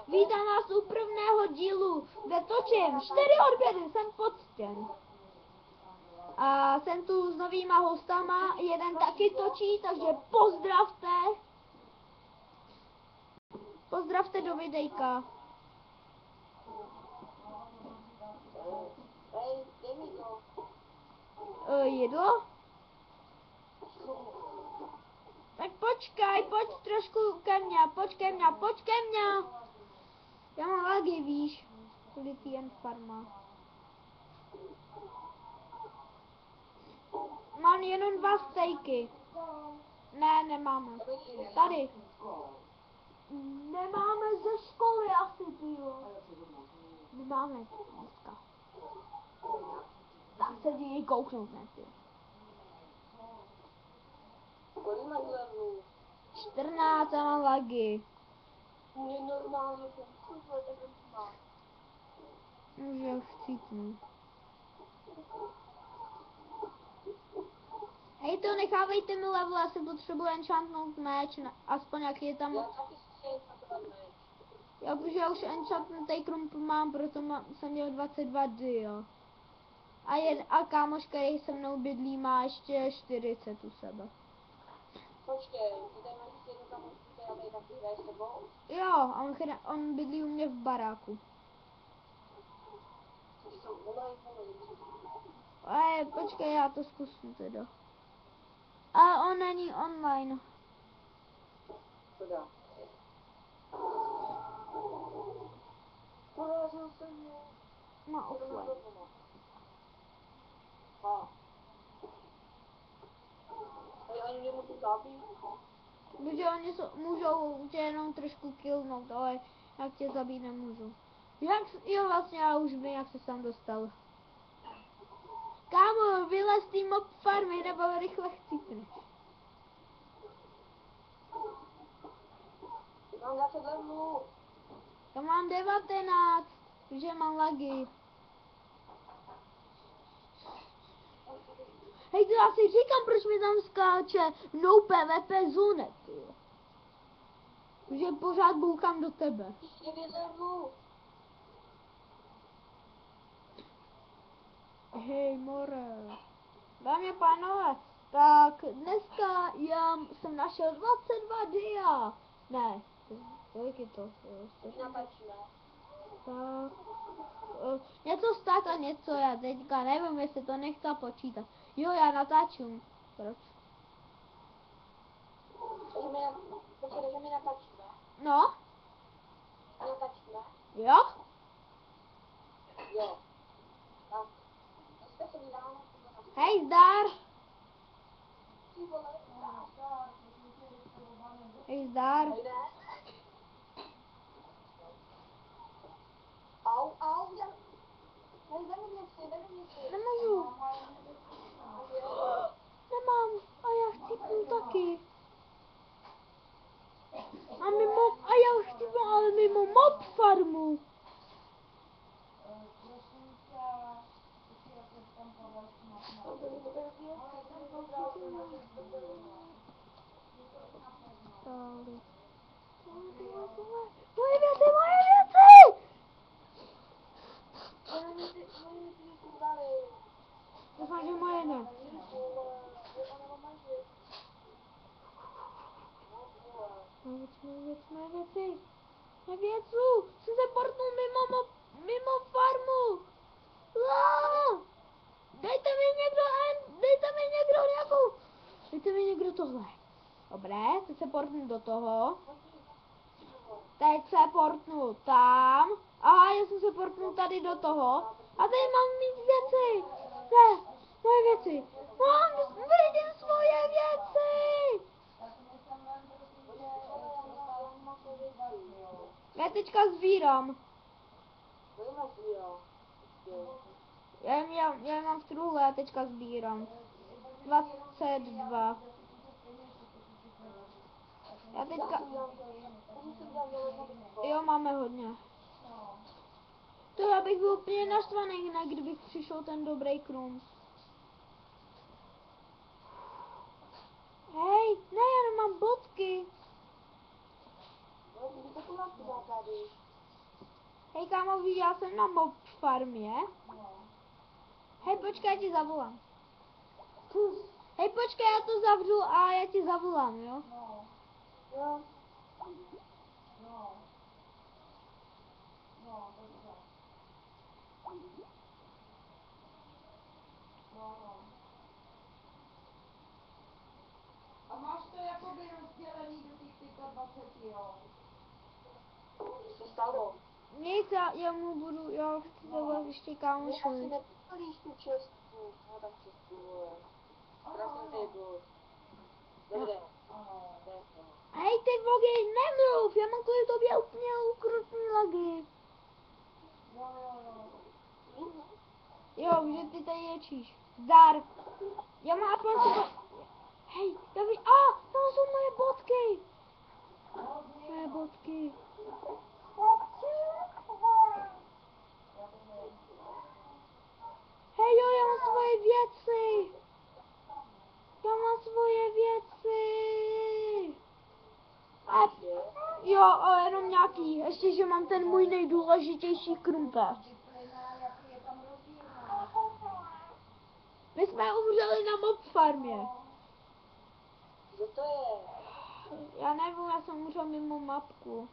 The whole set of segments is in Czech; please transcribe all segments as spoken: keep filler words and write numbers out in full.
Vítám vás u prvného dílu, kde točím čtyři odběry, jsem poctěn. A jsem tu s novýma hostama, jeden taky točí, takže pozdravte. Pozdravte do videjka. E, jedlo? Tak počkaj, pojď trošku ke mně, pojď ke mně, pojď ke mně. Já mám lagy, víš, Litý and Farma. Mám jenom dva stejky. Ne, nemáme. Tady. Nemáme ze školy asi, tyjo. Nemáme dneska. Dá se díky kouknout, ne, ty. Kolik máš levů? čtrnáct a mám lagy. Mě normálně jsem super, tak mám. Už já chcípnu. Hej, to nechávejte mi level, já si potřebuji enchantnout meč, aspoň jak je tam. Já taky si enchantovat meč. Já už, já už enchantnutý krumpl mám, proto mám, jsem měl dvacet dva dio. A, je, a kámoš, který se mnou bydlí, má ještě čtyřicet u sebe. Počkej, ty tady máš ještě jednu kamošku, která tady taky hraje s tebou? Jo, on, on bydlí u mě v baráku. Což jsou online online. Ale počkej, já to zkusím teda. Ale on není online. Teda. Porazil jsem mě. Má offline. A. Tady ani nemůžu zabít. Protože oni so, můžou tě jenom trošku killnout, ale jak tě zabít nemůžu. Jak, jo vlastně já už vím, jak se tam dostal. Kámo, vylez tý mob farmy, nebo rychle chcípneš. Mám dvacet levelů. Já mám devatenáct, protože mám lagy. Hej, to já si říkám, proč mi tam skáče no PvP zone, tyjo. Protože pořád boukám do tebe. devět levelů. Hej, more. Dámy a pánové, tak dneska já jsem našel dvacet dva dia. Ne, kolik je to? Napačíme. Tak, uh, něco stát a něco, já teďka nevím, jestli to nechce počítat. Jo, já natáčím. Proč? Takže mi, počkej, takže mi napačíme. No? Napačíme. Jo? Jo. Tak. Dneska se vydáme. Hej, zdar! Ty vole. Hej, zdar! Hej, ne. Au, au, já... Hej, dej mi věci, dej mi věci. Nemůžu. Nemám. A já chcípnu taky. A mimo, a já chcípnu, ale mimo mob farmu. Moje věci, moje věci! Doufám, že moje ne. Moje věci, moje věci, moje věci. Moje věcu, jsem se portnul mimo, mo, mimo farmu. Aaaa! Dejte mi někdo, dejte mi někdo nějakou, dejte mi někdo tohle. Dobré, teď se portnu do toho. Teď se portnu tam. Aha, já jsem se portnul tady do toho. A tady mám mít věci. Ne, moje věci. Mám, vidím svoje věci. Já teďka sbírám. Já, já, já mám v truhle, já teďka sbírám. dvacet dva. Já teďka... Jo, máme hodně. To já bych byl úplně naštvaný, ne, kdybych přišel ten dobrý krum. Hej, ne, já nemám bodky. Hej kámo, víš, já jsem na mob farmě. No. Hej, počkej, já ti zavolám. Hej, počkej, já to zavřu a já ti zavolám, jo? No. Jo. No. No, dobře. No, no. A máš to jakoby rozdělený do těch dvaceti, jo? Co se stalo? Nic, já, já mu budu, já chci zavolat ještě kámošovi. Asi nepůjčíš tu čestku, no tak čestku, vole. Krásný table. Dobře. Hej, ty vogy, nemluv, já mám kvůli tobě úplně ukrutný lagy. Jo, jo, jo. Jo, že ty tady ječíš. Zdar. Já mám aspoň super... Hej, já ví... A, ah, tam jsou moje bodky. Moje bodky. Hej, jo, já mám svoje věci. Já mám svoje věci. A, jo, a jenom nějaký. Ještě, že mám ten můj nejdůležitější krumpáč. My jsme umřeli na mob farmě. Kdo to je? Já nevím, já jsem umřel mimo mapku.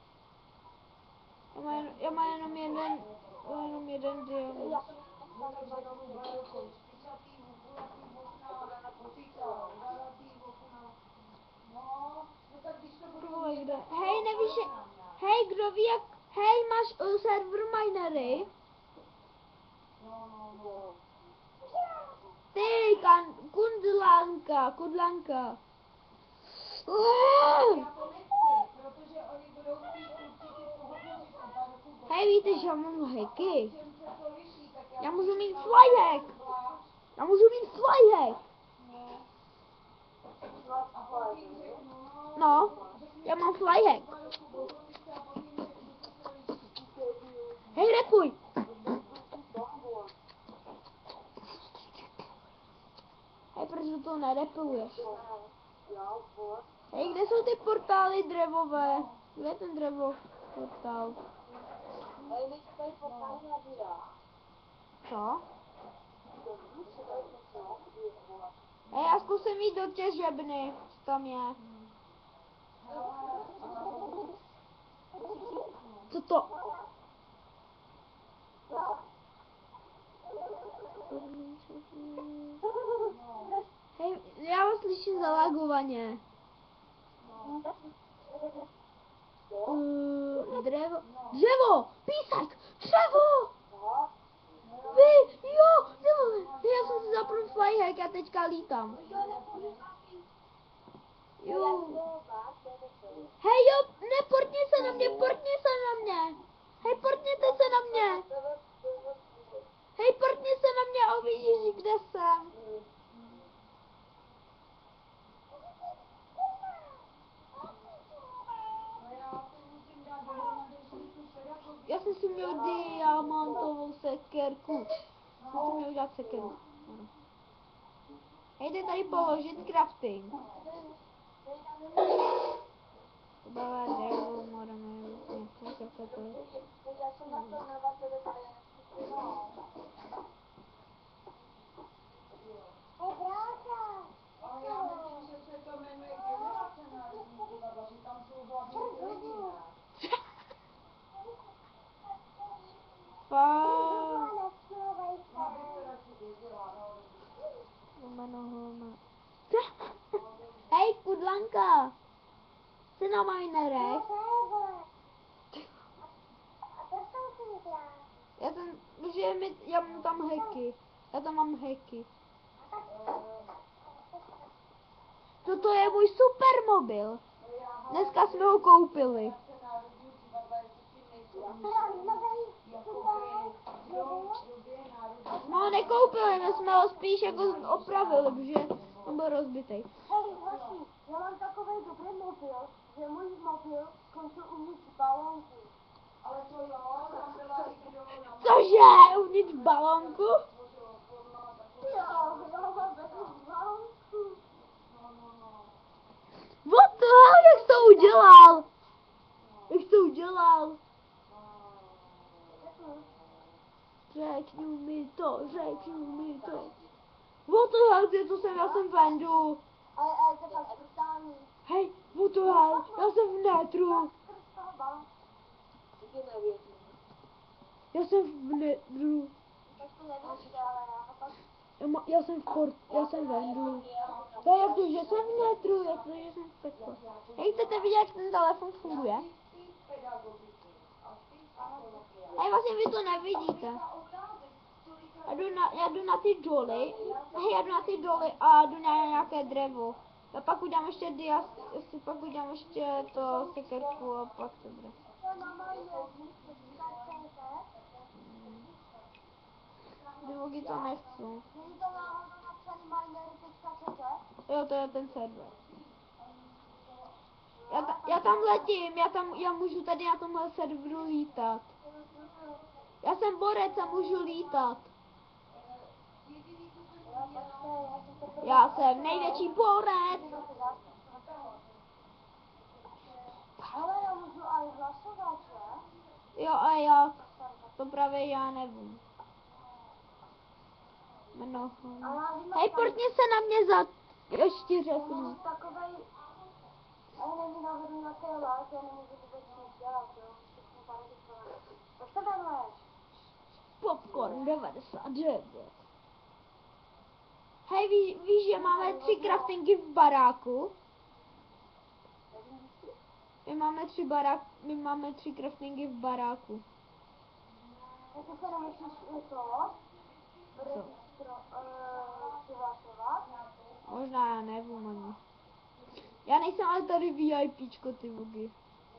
Já mám, já mám jenom jeden, jenom jeden diamant. Hej, nevíš, hej, kdo ví jak, hej, máš uh, server minery? Ty, kan, kundlanka, kundlanka. Hej, víte, že já mám hacky? Já můžu mít flyhack. Já můžu mít flyhack. No, já mám flyhack. Hej, repuj. Hej, proč do toho nerepuješ? Hej, kde jsou ty portály drevové? Kde je ten drevo portál? Co? Hej, já zkusím jít do těžebny, co tam je. Co to? Hej, já vás slyším zalagovaně. Uh, drevo, dřevo, písak, dřevo! Vy, jo, dřevo, já jsem si zapnul flyhack a teďka lítám. Jo. Hej, jo, ne, portně se na mě, portně se na mě. Hej, portněte se na mě. Hej, portně se na mě a uvidíš, kde jsem. Já jsem si měl diamantovou sekerku. Já jsem si měl udělat sekeru. Hej, jde tady položit crafting. Bala dřevo, moreme, něco to. Já jsem na to navazil, ale já myslím, že se to jmenuje generace národní divadla, že tam jsou hlavně lidi. Fáááá. Hej, kudlanka. Jsi na minerech? Já jsem, že mi, já mám tam hacky. Já tam mám hacky. Toto je můj supermobil. Dneska jsme ho koupili. No ho nekoupili, my jsme ho spíš jako opravili, protože on byl rozbitej. Hej, hoši, já mám takový dobrý mobil, že můj mobil skončil uvnitř balónku. Ale to jo, tam byla i kdo na... Cože? Uvnitř balónku? Jo, jo, bez balónku. No, no, no. What the hell, jak jsi to udělal? Jak jsi to udělal? Řekni mi to, řekni mi to. What the hell, ty, co jsem, já jsem vendu. Ale, ale to je fakt brutální. Hej, what the hell, já jsem v netru. Skrz toho bal. Já jsem v netru. Tak to nevěříte, ale já fakt... Já, ma, já jsem v port, já jsem vendu. To jak to, že jsem v netru, jak to, že jsem v pekle. Jak chcete vidět, jak ten telefon funguje? Hej, vlastně vy to nevidíte. Já jdu na, já jdu na ty doly, hej, já jdu na ty doly a jdu na nějaké dřevo. A pak udělám ještě dias, jestli pak udělám ještě to sekerku a pak to bude. Divogy to nechci. Jo, to je ten server. Já, ta, já tam letím, já tam, já můžu tady na tomhle serveru lítat. Já jsem borec a můžu lítat. Já jsem největší borec. Ale já můžu aj hlasovat, že? Jo, a jak? To právě já nevím. Mnoho. Hej, portně se na mě za... Ještě řeknu. Takovej... Ale není nahoru na té lák, já nemůžu vůbec nic dělat, jo? Všechno zaregistrované. Jak se jmenuješ? Popcorn devadesát devět. Hej, ví, víš, že máme tři craftingy v baráku? My máme tři barák, my máme tři craftingy v baráku. Jestli se nemusíš i to... Registro... Uh, přihlašovat? Možná, já nevím ani. Já nejsem ale tady VIPčko, ty vogy.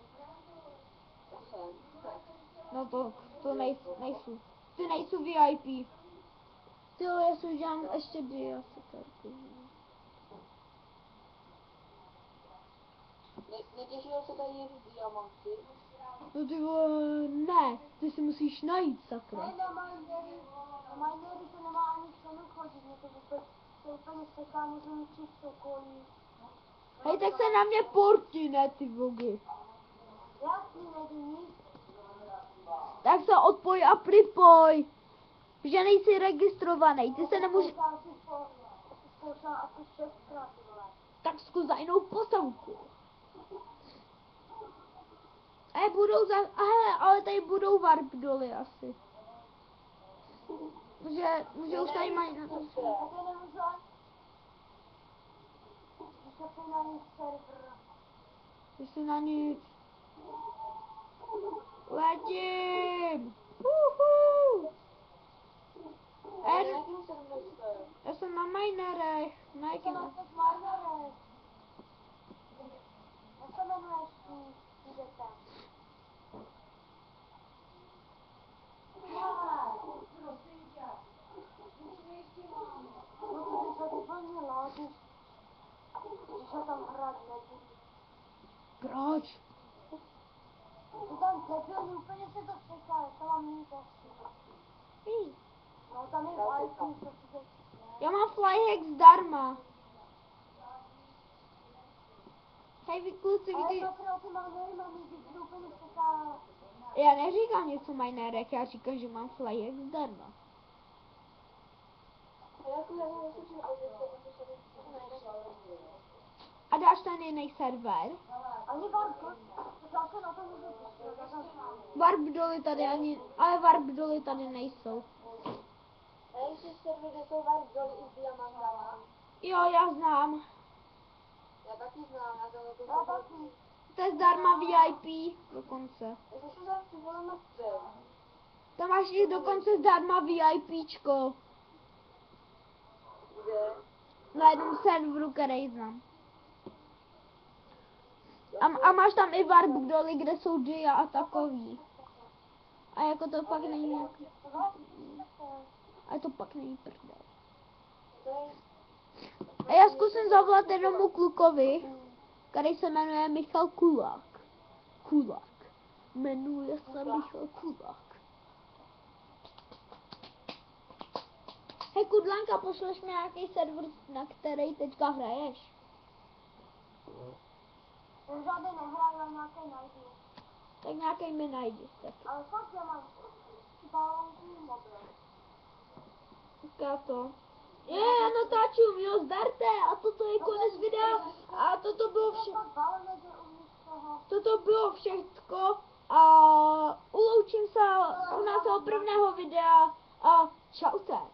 No to, to nejsou, nejsou. Ty nejsou V I P. Ty jo, já si udělám ještě dia sekerku. Netěšil se tady jen diamanty? No ty vole, ne, ty si musíš najít, sakra. Ne, na Minery, na Minery to nemá ani cenu chodit, mě to vůbec, to úplně seká, můžu ničit cokoliv. Hej, tak se na mě porti, ne ty vogy. Já si nejdu nic. Tak se odpoj a připoj. Že nejsi registrovaný, ty se nemůžeš... Já si zkoušela asi šestkrát, ty vole. Tak zkus za jinou postavku. A budou za... Aha, ale tady budou warp doly asi. Že, že už tady mají na to. Já to nemůžu ani... Když se na ní server. Když se na nic. Letím! Uhu! Er, já jsem na minerech. Na jakým? Já jsem na Minerech. Jak se jmenuješ ty, ty děte? No ty jsi úplně ládíš. Když já tam hrát nebudu. Proč? Ty tam debilní, úplně se to seká, jak to mám mít asi. Hm. No tam je Wi-Fi, co si to... Já mám flyhack zdarma. Hej, vy kluci, Ale vy... to pro ty Minery mám mít, když to úplně seká. Já neříkám něco minerek, já říkám, že mám flyhack zdarma. A dáš ten jiný server? Ani Varko, zase na to můžu pustit. Warp doly tady ani, ale warp doly tady nejsou. A jestli servery jsou Vark doly i s diamantama? Jo, já znám. Já taky znám, já to já taky. To je zdarma V I P dokonce. Jestli se tam přivolám na střed. Tam máš i dokonce zdarma VIPčko. Kde? Na jednom serveru, který znám. A, a máš tam i warp doly, kde jsou dia a takový. A jako to pak není jak... A to pak není prdel. A já zkusím zavolat jednomu klukovi, který se jmenuje Michal Kulák. Kulák. Jmenuje se Michal Kulák. Hej Kudlanka, pošleš mi nějaký server, na který teďka hraješ? Já žádný nehraju, ale nějaký najdu. Tak nějaký mi najdi. Tak. Ale fakt já mám. balónky mobil. Říká to. Je, já natáčím, jo, zdarte, a toto je konec videa, a toto bylo vše, Tak balónek je uvnitř toho. toto bylo všechno, a uloučím se u nás prvného videa, a čaute.